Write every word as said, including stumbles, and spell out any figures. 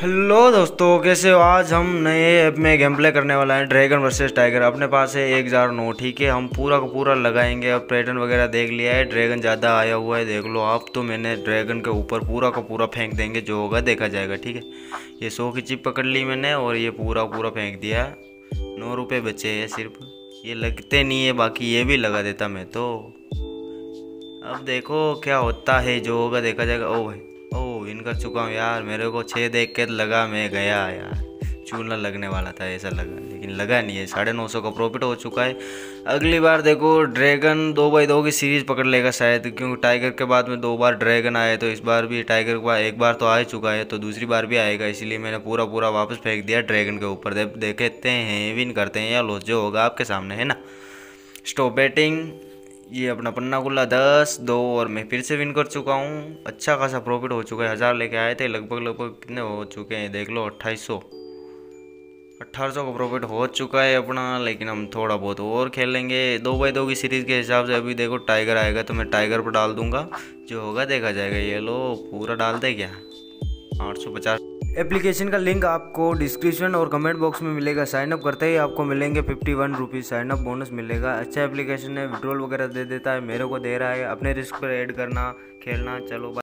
Hello दोस्तों, कैसे हो। आज हम नए ऐप में गेम प्ले करने वाला है ड्रैगन वर्सेस टाइगर। अपने पास है एक हज़ार नौ। ठीक है, हम पूरा का पूरा लगाएंगे। अब पैटर्न वगैरह देख लिया है, ड्रैगन ज़्यादा आया हुआ है, देख लो आप। तो मैंने ड्रैगन के ऊपर पूरा का पूरा फेंक देंगे, जो होगा देखा जाएगा। ठीक है, ये सौ की चिप पकड़ ली मैंने और ये पूरा पूरा फेंक दिया। नौ रुपये बचे हैं सिर्फ, ये लगते नहीं है, बाकी ये भी लगा देता मैं तो। अब देखो क्या होता है, जो होगा देखा जाएगा। ओ भाई, ओ इन कर चुका हूँ यार। मेरे को छः देख के लगा मैं गया यार, चूना लगने वाला था ऐसा लगा, लेकिन लगा नहीं है। साढ़े नौ सौ का प्रॉफिट हो चुका है। अगली बार देखो ड्रैगन दो बाई दो की सीरीज पकड़ लेगा शायद, क्योंकि टाइगर के बाद में दो बार ड्रैगन आए, तो इस बार भी टाइगर के बाद एक बार तो आ ही चुका है, तो दूसरी बार भी आएगा। इसीलिए मैंने पूरा पूरा वापस फेंक दिया ड्रैगन के ऊपर। दे, देखते हैं विन करते हैं या लॉस, जो होगा आपके सामने है ना। Stop batting. ये अपना पन्ना खुला दस दो और मैं फिर से विन कर चुका हूँ। अच्छा खासा प्रॉफिट हो चुका है। हज़ार लेके आए थे, लगभग लगभग कितने हो चुके हैं देख लो, अट्ठाईस सौ अट्ठारह सौ का प्रॉफिट हो चुका है अपना। लेकिन हम थोड़ा बहुत और खेलेंगे दो बाई दो की सीरीज़ के हिसाब से। अभी देखो टाइगर आएगा तो मैं टाइगर पर डाल दूंगा, जो होगा देखा जाएगा। ये लो पूरा डाल दे क्या, आठ सौ पचास। एप्लीकेशन का लिंक आपको डिस्क्रिप्शन और कमेंट बॉक्स में मिलेगा। साइनअप करते ही आपको मिलेंगे fifty one rupees sign up bonus मिलेगा। अच्छा एप्लीकेशन है, विड्रॉल वगैरह दे देता है, मेरे को दे रहा है। अपने रिस्क पर ऐड करना, खेलना। चलो।